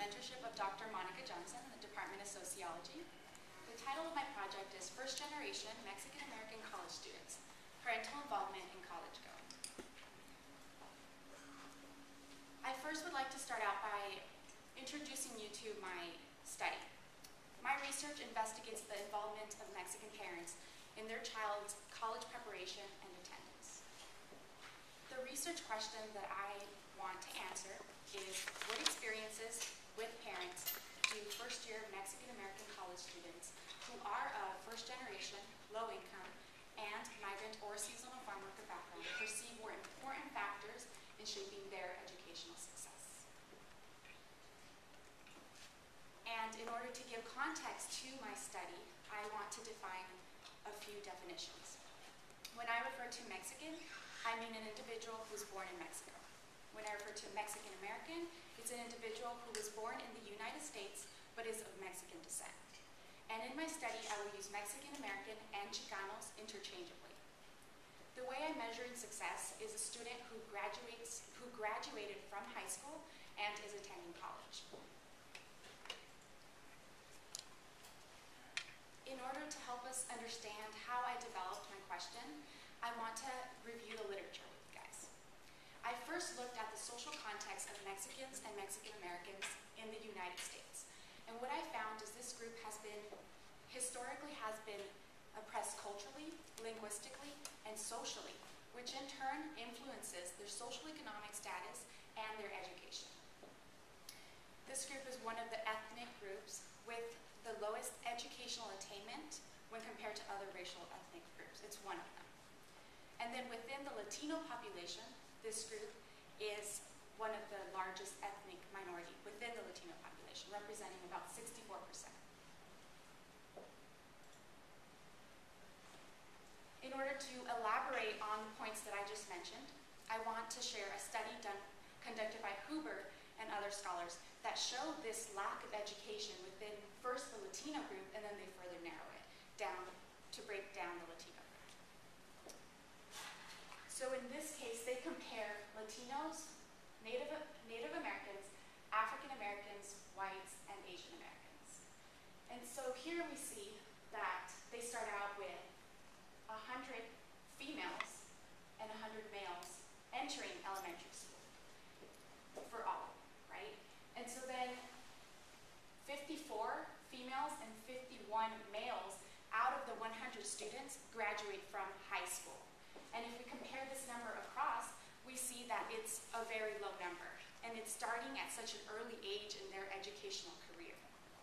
mentorship of Dr. Monica Johnson in the Department of Sociology. The title of my project is First Generation Mexican-American College Students, Parental Involvement in College Going. I first would like to start out by introducing you to my study. My research investigates the involvement of Mexican parents in their child's college preparation and attendance. The research question that I want to answer is, what experiences with parents do first-year Mexican-American college students who are of first-generation, low-income, and migrant or seasonal farm worker background perceive were important factors in shaping their educational success? And in order to give context to my study, I want to define a few definitions. When I refer to Mexican, I mean an individual who was born in Mexico. When I refer to Mexican-American, it's an individual who was born in the United States but is of Mexican descent. And in my study, I will use Mexican-American and Chicanos interchangeably. The way I measure success is a student who graduated from high school and is attending college. In order to help us understand how I developed my question, I want to review the literature with you guys. I first looked at the social context of Mexicans and Mexican-Americans in the United States. And what I found is this group historically has been oppressed culturally, linguistically, and socially, which in turn influences their social economic status and their education. This group is one of the ethnic groups with the lowest educational attainment when compared to other racial ethnic groups. It's one of them. And then within the Latino population, this group is one of the largest ethnic minority within the Latino population, representing about 64%. In order to elaborate on the points that I just mentioned, I want to share a study conducted by Huber and other scholars that show this lack of education within first the Latino group, and then they further narrow it down to break down the Latino group. So in this case, they compare Latinos, Native Americans, African Americans, whites, and Asian Americans. And so here we see that they start out with 100 females and 100 males entering elementary school for all, right? And so then 54 females and 51 males out of the 100 students graduate from high school. And if we compare this number across, we see that it's a very low number. And it's starting at such an early age in their educational career.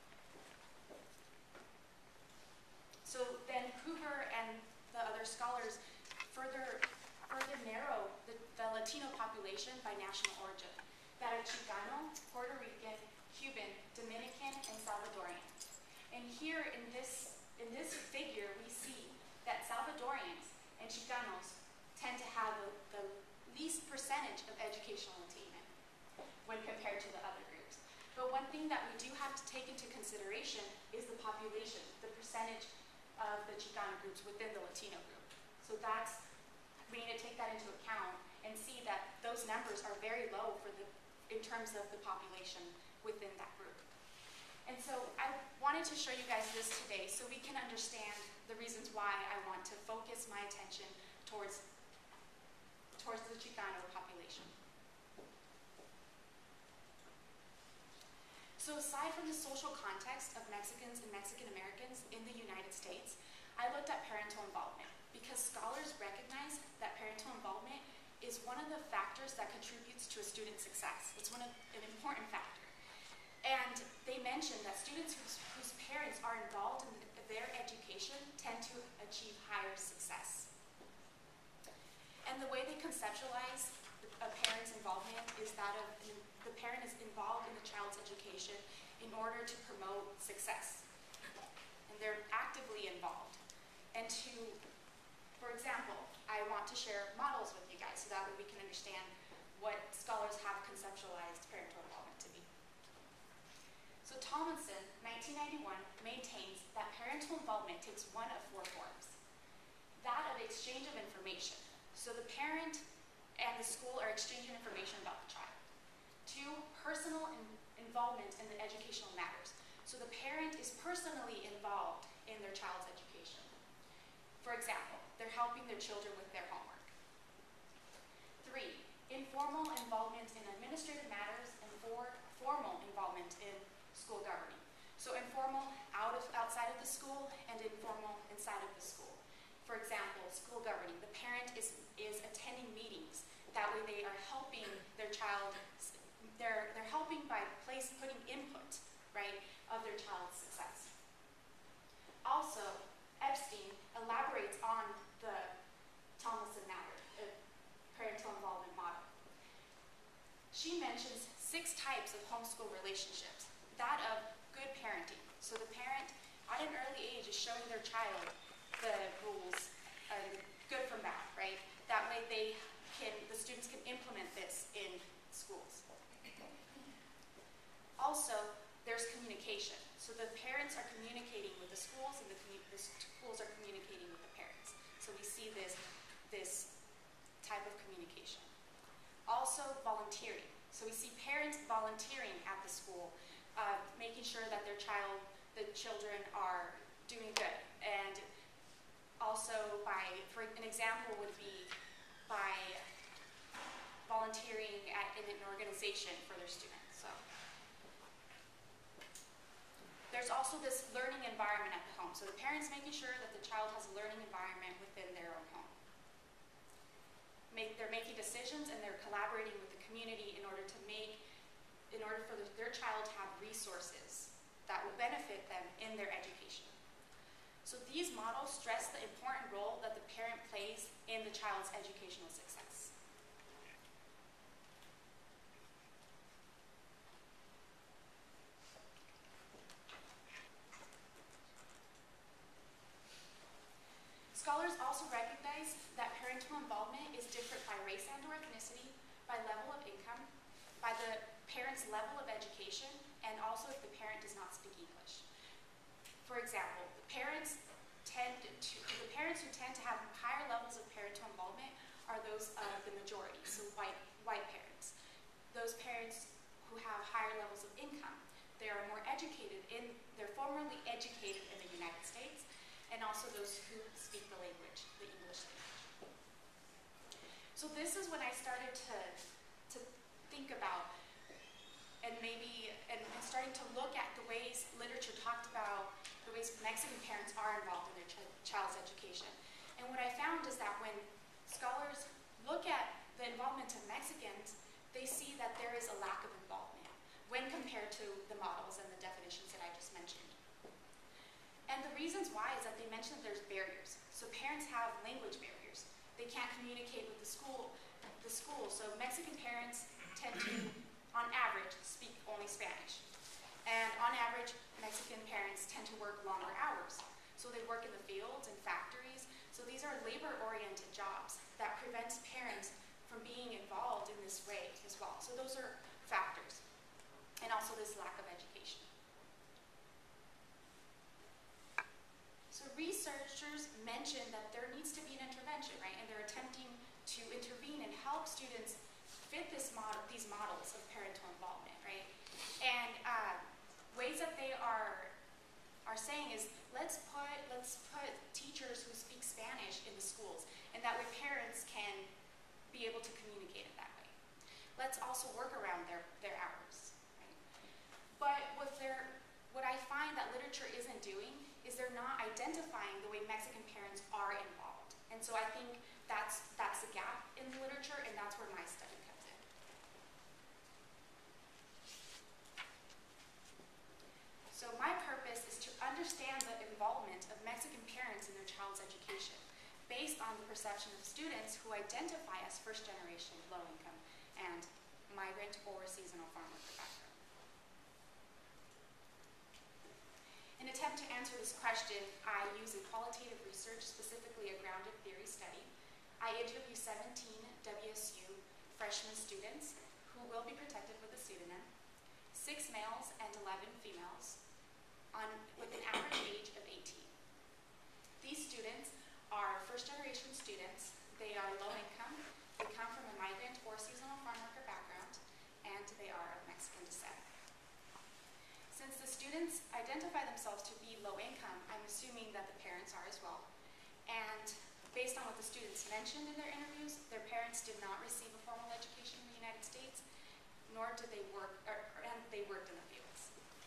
So then Huber and the other scholars further narrow the Latino population by national origin. That are Chicano, Puerto Rican, Cuban, Dominican, and Salvadorian. And here in this figure, we see that Salvadorians and Chicanos tend to have the least percentage of educational attainment when compared to the other groups. But one thing that we do have to take into consideration is the population, the percentage of the Chicano groups within the Latino group. So we need to take that into account and see that those numbers are very low in terms of the population within that group. And so I wanted to show you guys this today so we can understand the reasons why I want to focus my attention towards the Chicano population. So aside from the social context of Mexicans and Mexican Americans in the United States, I looked at parental involvement because scholars recognize that parental involvement is one of the factors that contributes to a student's success. It's an important factor. And they mentioned that students whose parents are involved in their education tend to achieve higher success. And the way they conceptualize a parent's involvement is that the parent is involved in the child's education in order to promote success. And they're actively involved. And for example, I want to share models with you guys so that way we can understand what scholars have conceptualized parental involvement to be. So Tomlinson, 1991, maintains that parental involvement takes one of 4 forms. That of exchange of information. So the parent and the school are exchanging information about the child. 2, personal involvement involvement in the educational matters. So the parent is personally involved in their child's education. For example, they're helping their children with their homework. 3, informal involvement in administrative matters, and 4, formal involvement in school governing. So informal outside of the school and informal inside of the school. For example, school governing. The parent is attending meetings. That way they are helping their child, they're helping by putting input, right, of their child's success. Also, Epstein elaborates on the Thomason matter, parental involvement model. She mentions 6 types of homeschool relationships. That of good parenting. So the parent, at an early age, is showing their child the rules, good from bad, right? That way the students can implement this in schools. Also, there's communication. So the parents are communicating with the schools, and the schools are communicating with the parents. So we see this type of communication. Also, volunteering. So we see parents volunteering at the school, making sure that the children are doing good. And also for an example would be by volunteering in an organization for their students. So there's also this learning environment at the home. So the parents making sure that the child has a learning environment within their own home. They're making decisions, and they're collaborating with the community in order for their child to have resources that will benefit them in their education. So these models stress the important role that the parent plays in the child's educational success. Scholars also recognize that parental involvement is different by race and/or ethnicity, by level of income, by the parent's level of education, and also if the parent does not speak English. For example, the parents who tend to have higher levels of parental involvement are those of the majority, so white parents. Those parents who have higher levels of income, they are more educated they're formally educated in the United States, and also those who speak the language, the English language. So this is when I started to think about and starting to look at the ways literature talked about the ways Mexican parents are involved in their child's education. And what I found is that when scholars look at the involvement of Mexicans, they see that there is a lack of involvement when compared to the models and the definitions that I just mentioned. And the reasons why is that they mention that there's barriers. So parents have language barriers. They can't communicate with the school. So Mexican parents tend to, on average, speak only Spanish. And on average, Mexican parents tend to work longer hours. So they work in the fields and factories. So these are labor-oriented jobs that prevents parents from being involved in this way as well. So those are factors. And also this lack of education. So researchers mention that there needs to be an intervention, right? And they're attempting to intervene and help students fit these models of parental involvement, right? And ways that they are saying is let's put teachers who speak Spanish in the schools, and that way parents can be able to communicate it that way. Let's also work around their hours, right? But what I find that literature isn't doing is they're not identifying the way Mexican parents are involved. And so I think that's a gap in the literature, and that's where my study comes in. So my purpose is to understand the involvement of Mexican parents in their child's education based on the perception of students who identify as first-generation, low-income, and migrant or seasonal farm worker background. In an attempt to answer this question, I use a qualitative research, specifically a grounded theory study. I interview 17 WSU freshman students who will be protected with a pseudonym, 6 males and 11 females, with an average age of 18. These students are first-generation students. They are low income. They come from a migrant or seasonal farm worker background, and they are of Mexican descent. students identify themselves to be low income, I'm assuming that the parents are as well. And based on what the students mentioned in their interviews, their parents did not receive a formal education in the United States, nor did they work, and they worked in the fields.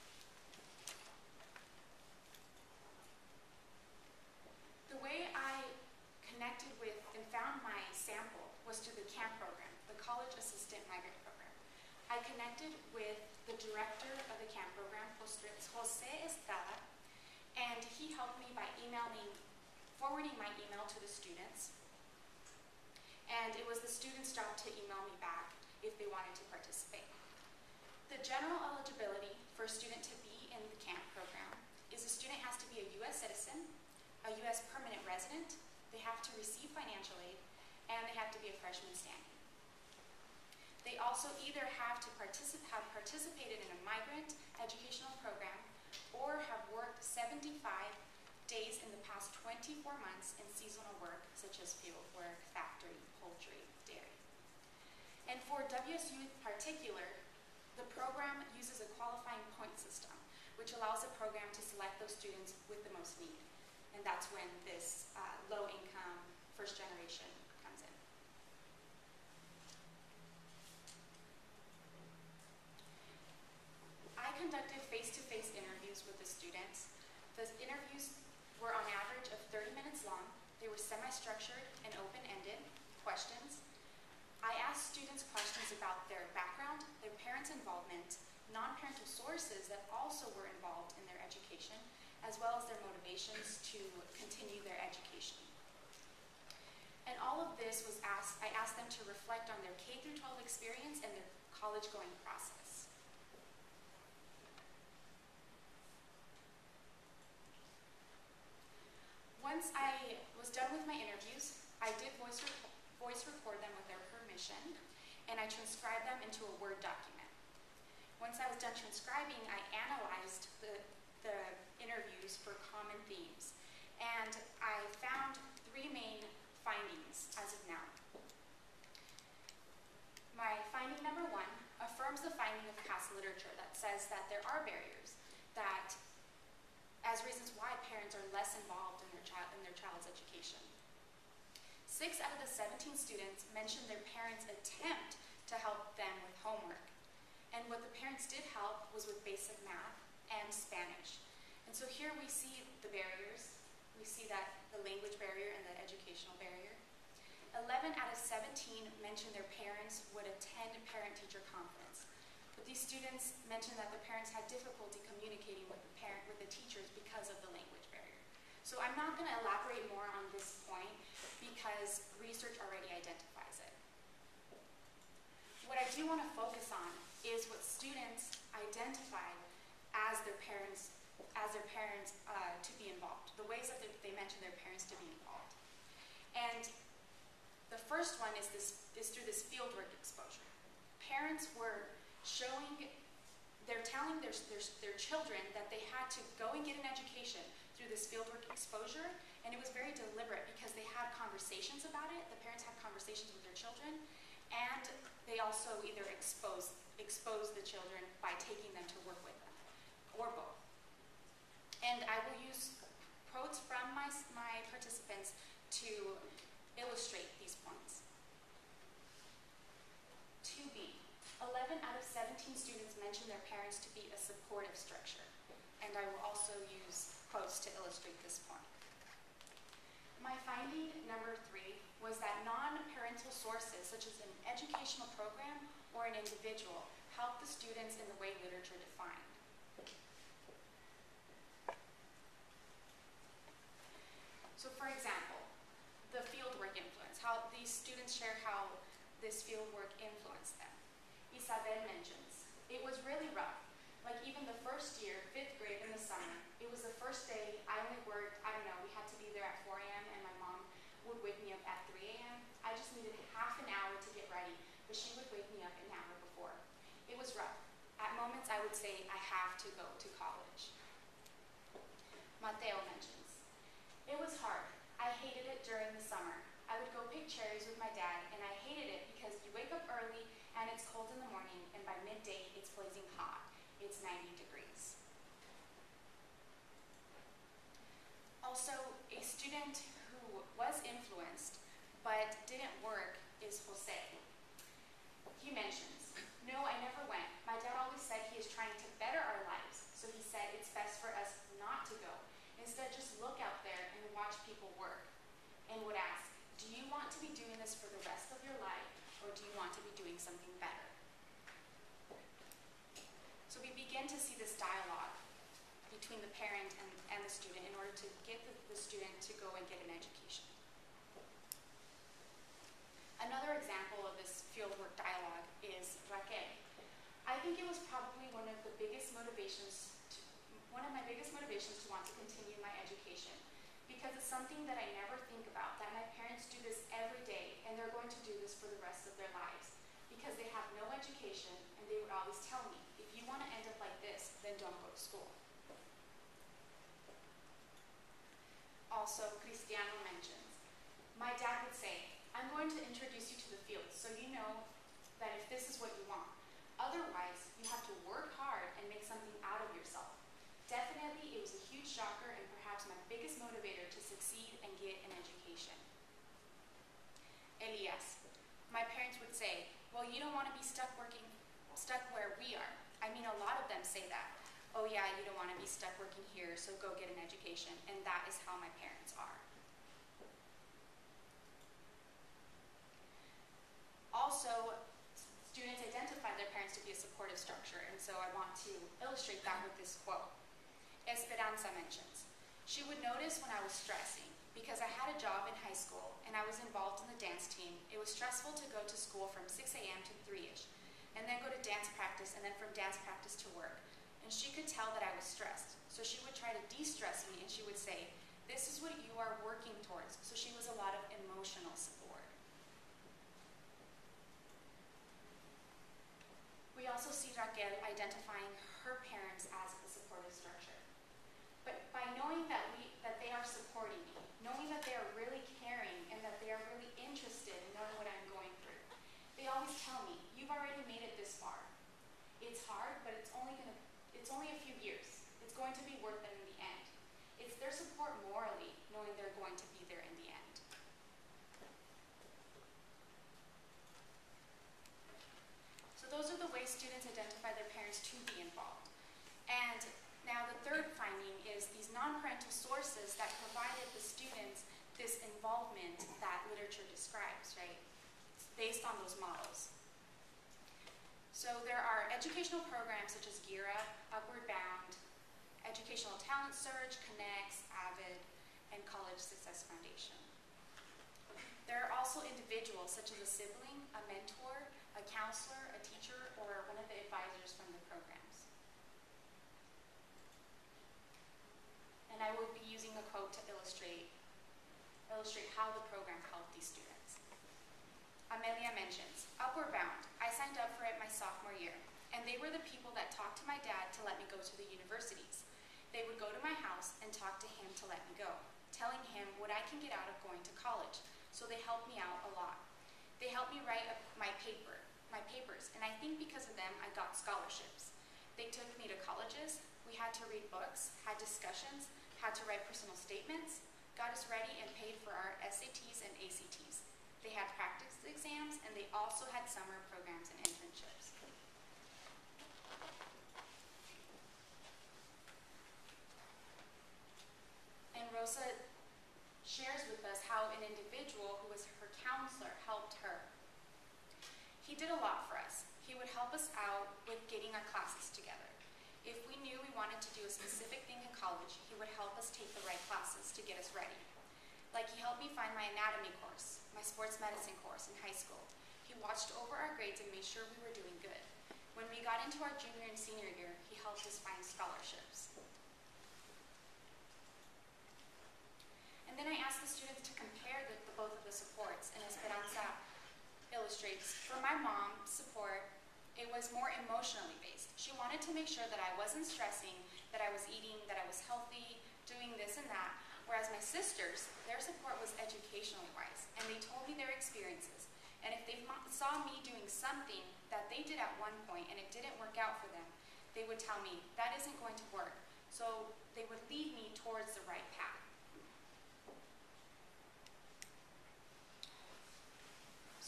The way I connected with and found my sample was through the CAMP program, the College Assistant Migrant Program. I connected with the director of the CAMP program, Jose Estrada, and he helped me by forwarding my email to the students. And it was the students' job to email me back if they wanted to participate. The general eligibility for a student to be in the CAMP program is a student has to be a U.S. citizen, a U.S. permanent resident, they have to receive financial aid, and they have to be a freshman standing. They also either have participated in a migrant educational program or have worked 75 days in the past 24 months in seasonal work, such as field work, factory, poultry, dairy. And for WSU in particular, the program uses a qualifying point system, which allows the program to select those students with the most need. And that's when this low-income first generation comes in. I conducted face-to-face interviews with the students. The interviews were on average of 30 minutes long. They were semi-structured and open-ended questions. I asked students questions about their background, their parents' involvement, non-parental sources that also were involved in their education, as well as their motivations to continue their education. And all of this was I asked them to reflect on their K-12 experience and their college-going process. Once I was done with my interviews, I did voice record them with their permission, and I transcribed them into a Word document. Once I was done transcribing, I analyzed the interviews for common themes, and I found 3 main findings as of now. My finding number 1 affirms the finding of past literature that says that there are barriers that as reasons why parents are less involved in their child's education. 6 out of the 17 students mentioned their parents' attempt to help them with homework. And what the parents did help was with basic math and Spanish. And so here we see the barriers. We see that the language barrier and the educational barrier. 11 out of 17 mentioned their parents would attend parent-teacher conference. But these students mentioned that the parents had difficulty communicating with the teachers because of the language barrier. So I'm not going to elaborate more on this point because research already identifies it. What I do want to focus on is what students identified as their parents to be involved, the ways that they mention their parents to be involved. And the first one is through this fieldwork exposure. Parents were telling their children that they had to go and get an education through this fieldwork exposure, and it was very deliberate because they had conversations about it. The parents had conversations with their children, and they also either expose the children by taking them to work with them, or both. And I will use quotes from my participants to illustrate these points. 2B, 11 out of 17 students mentioned their parents to be a supportive structure, and I will also use quotes to illustrate this point. My finding number 3 was that non-parental sources, such as an educational program or an individual, help the students in the way literature defined. So for example, the fieldwork influence, how these students share how this fieldwork influenced them. Isabel mentions, it was really rough. Like even the first year, 5th grade in the summer, it was the first day I only worked, I don't know, we had to be there at 4 a.m. and my mom would wake me up at 3 a.m. I just needed half an hour to get ready, but she would wake me up an hour before. It was rough. At moments I would say, I have to go to college. Mateo mentions, it was hard. I hated it during the summer. I would go pick cherries with my dad, and I hated it because you wake up early and it's cold in the morning, and by midday it's blazing hot. It's 90 degrees. Also, a student who was influenced but didn't work is Jose. He mentions, "No, I never went. My dad always said he is trying to better our lives, so he said it's best for us not to go. Instead, just look out there and watch people work." And would ask, "Do you want to be doing this for the rest of your life, or do you want to be doing something better?" So we begin to see this dialogue between the parent and the student in order to get the student to go and get an education. Another example of this fieldwork dialogue is Raquel. I think it was probably one of my biggest motivations to want to continue my education, because it's something that I never think about, that my parents do this every day and they're going to do this for the rest of their lives because they have no education, and they would always tell me, if you want to end up like this, then don't go to school. Also, Cristiano mentions, my dad would say, "I'm going to introduce you to the field so you know that if this is what you want. Otherwise, you have to work hard and make something out of yourself." Definitely, it was a huge shocker and perhaps my biggest motivator to succeed and get an education. Elias, my parents would say, "Well, you don't want to be stuck where we are." I mean, a lot of them say that. "Oh yeah, you don't want to be stuck working here, so go get an education." And that is how my parents are. Also, students identify their parents to be a supportive structure, and so I want to illustrate that with this quote. Esperanza mentions, "She would notice when I was stressing because I had a job in high school and I was involved in the dance team. It was stressful to go to school from 6 a.m. to 3-ish, and then go to dance practice, and then from dance practice to work. And she could tell that I was stressed, so she would try to de-stress me, and she would say, 'This is what you are working towards.' So she was a lot of emotional support." We also see Raquel identifying her parents as a supportive structure. But by knowing that they are supporting me, knowing that they are really caring and that they are really interested in knowing what I'm going through, they always tell me, "You've already made it this far. It's hard, but it's only a few years. It's going to be worth it in the end." It's their support morally, knowing they're going to be there in the end. So those are the ways students identify their parents to be involved. And now the third finding is these non-parental sources that provided the students this involvement that literature describes, right? It's based on those models. So there are educational programs such as Gear Up, Upward Bound, Educational Talent Search, Connects, AVID, and College Success Foundation. There are also individuals such as a sibling, a mentor, a counselor, a teacher, or one of the advisors from the programs. And I will be using a quote to illustrate how the program helped these students. Amelia mentions, "Upward Bound, I signed up for it my sophomore year, and they were the people that talked to my dad to let me go to the universities. They would go to my house and talk to him to let me go, telling him what I can get out of going to college, so they helped me out a lot. They helped me write my papers, and I think because of them I got scholarships. They took me to colleges, we had to read books, had discussions, had to write personal statements, got us ready and paid for our SATs and ACTs. They had practice exams, and they also had summer programs and internships." And Rosa shares with us how an individual who was her counselor helped her. "He did a lot for us. He would help us out with getting our classes together. If we knew we wanted to do a specific thing in college, he would help us take the right classes to get us ready. Like, he helped me find my anatomy course, my sports medicine course in high school. He watched over our grades and made sure we were doing good. When we got into our junior and senior year, he helped us find scholarships." And then I asked the students to compare both of the supports, and Esperanza illustrates, "For my mom's support, it was more emotionally based. She wanted to make sure that I wasn't stressing, that I was eating, that I was healthy, doing this and that. Whereas my sisters, their support was educationally wise, and they told me their experiences. And if they saw me doing something that they did at one point and it didn't work out for them, they would tell me, that isn't going to work. So they would lead me towards the right path.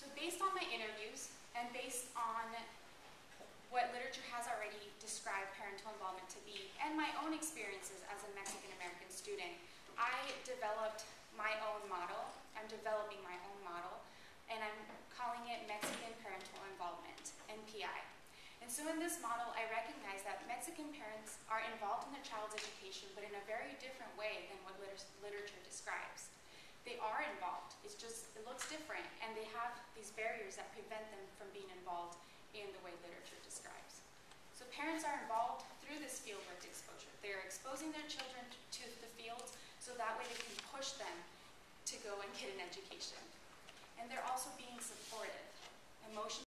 So based on my interviews and based on what literature has already described parental involvement to be, and my own experiences as a Mexican-American student, I developed my own model. I'm developing my own model, and I'm calling it Mexican Parental Involvement, MPI. And so in this model, I recognize that Mexican parents are involved in their child's education, but in a very different way than what literature describes. They are involved, it's just, it looks different, and they have these barriers that prevent them from being involved in the way literature describes. So parents are involved through this fieldwork exposure. They're exposing their children to the fields so that way they can push them to go and get an education. And they're also being supportive, emotionally